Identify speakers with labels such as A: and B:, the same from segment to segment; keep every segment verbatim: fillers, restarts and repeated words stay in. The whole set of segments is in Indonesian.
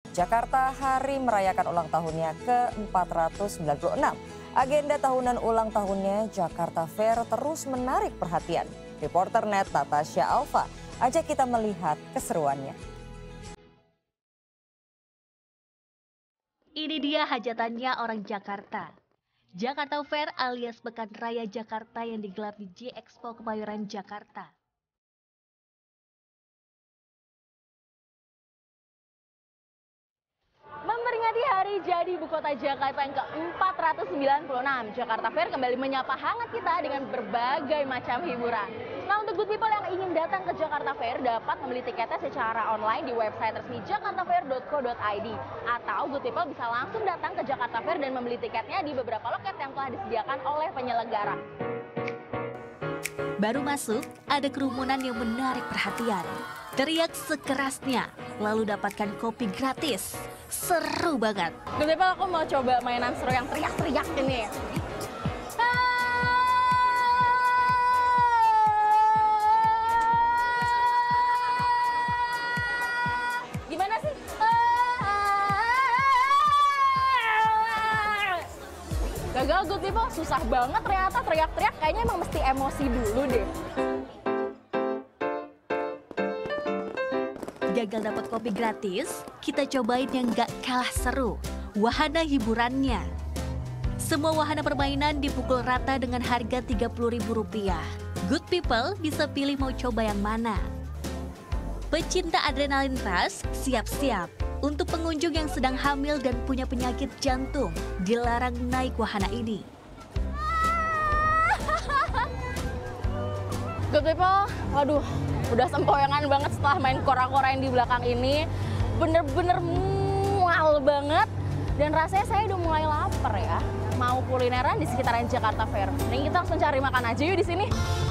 A: Jakarta hari merayakan ulang tahunnya ke empat ratus sembilan puluh enam. Agenda tahunan ulang tahunnya Jakarta Fair terus menarik perhatian. Reporter Net Natasha Alfa ajak kita melihat keseruannya.
B: Ini dia hajatannya orang Jakarta. Jakarta Fair alias Pekan Raya Jakarta yang digelar di J Expo Kemayoran, Jakarta. Memperingati hari jadi Ibu Kota Jakarta yang ke empat ratus sembilan puluh enam, Jakarta Fair kembali menyapa hangat kita dengan berbagai macam hiburan. Nah, untuk good people yang ingin datang ke Jakarta Fair dapat membeli tiketnya secara online di website resmi jakarta fair dot co dot i d atau good people bisa langsung datang ke Jakarta Fair dan membeli tiketnya di beberapa loket yang telah disediakan oleh penyelenggara. Baru masuk, ada kerumunan yang menarik perhatian. Teriak sekerasnya, lalu dapatkan kopi gratis. Seru banget. Good people, aku mau coba mainan seru yang teriak-teriak ini. Gimana sih? Gagal good people, susah banget ternyata teriak-teriak, kayaknya emang mesti emosi dulu deh. Gagal dapat kopi gratis, kita cobain yang gak kalah seru, wahana hiburannya. Semua wahana permainan dipukul rata dengan harga tiga puluh ribu rupiah. Good people bisa pilih mau coba yang mana. Pecinta adrenalin rush, siap-siap. Untuk pengunjung yang sedang hamil dan punya penyakit jantung, dilarang naik wahana ini. Good people, waduh, udah sempoyangan banget setelah main kora-kora yang di belakang ini. Bener-bener mual banget. Dan rasanya saya udah mulai lapar ya. Mau kulineran di sekitaran Jakarta Fair. Nih kita langsung cari makan aja yuk di sini.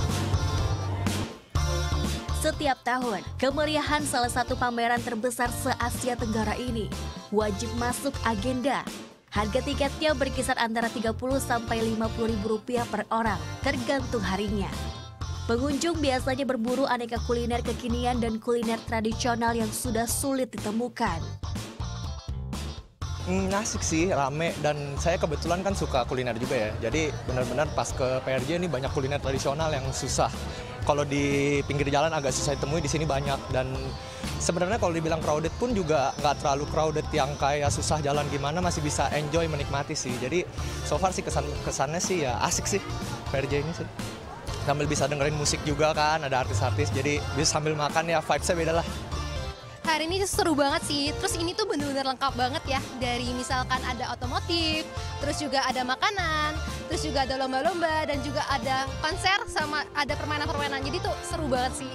B: Setiap tahun, kemeriahan salah satu pameran terbesar se-Asia Tenggara ini wajib masuk agenda. Harga tiketnya berkisar antara tiga puluh sampai lima puluh ribu rupiah per orang, tergantung harinya. Pengunjung biasanya berburu aneka kuliner kekinian dan kuliner tradisional yang sudah sulit ditemukan.
C: Hmm, asik sih, rame, dan saya kebetulan kan suka kuliner juga ya. Jadi benar-benar pas ke P R J ini banyak kuliner tradisional yang susah. Kalau di pinggir jalan agak susah ditemui, di sini banyak. Dan sebenarnya kalau dibilang crowded pun juga nggak terlalu crowded yang kayak susah jalan gimana, masih bisa enjoy menikmati sih. Jadi so far sih kesan kesannya sih ya asik sih P R J ini sih. Sambil bisa dengerin musik juga kan, ada artis-artis, jadi bisa sambil makan ya, vibes-nya beda lah.
D: Hari ini seru banget sih, terus ini tuh bener-bener lengkap banget ya. Dari misalkan ada otomotif, terus juga ada makanan, terus juga ada lomba-lomba, dan juga ada konser sama ada permainan-permainan, jadi tuh seru banget sih.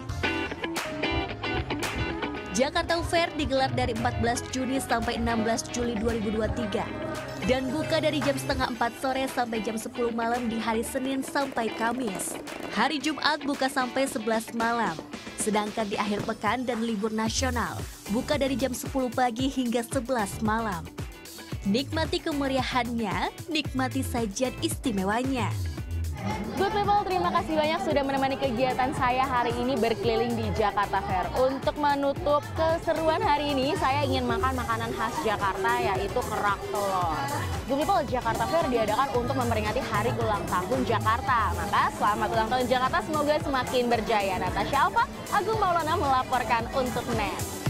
B: Jakarta Fair digelar dari empat belas Juni sampai enam belas Juli dua ribu dua puluh tiga. Dan buka dari jam setengah empat sore sampai jam sepuluh malam di hari Senin sampai Kamis. Hari Jumat buka sampai sebelas malam. Sedangkan di akhir pekan dan libur nasional, buka dari jam sepuluh pagi hingga sebelas malam. Nikmati kemeriahannya, nikmati sajian istimewanya. Good people, terima kasih banyak sudah menemani kegiatan saya hari ini berkeliling di Jakarta Fair. Untuk menutup keseruan hari ini, saya ingin makan makanan khas Jakarta, yaitu kerak telur. Good people, Jakarta Fair diadakan untuk memperingati hari ulang tahun Jakarta. Maka selamat ulang tahun Jakarta, semoga semakin berjaya. Natasha Alfa, Agung Maulana melaporkan untuk Net.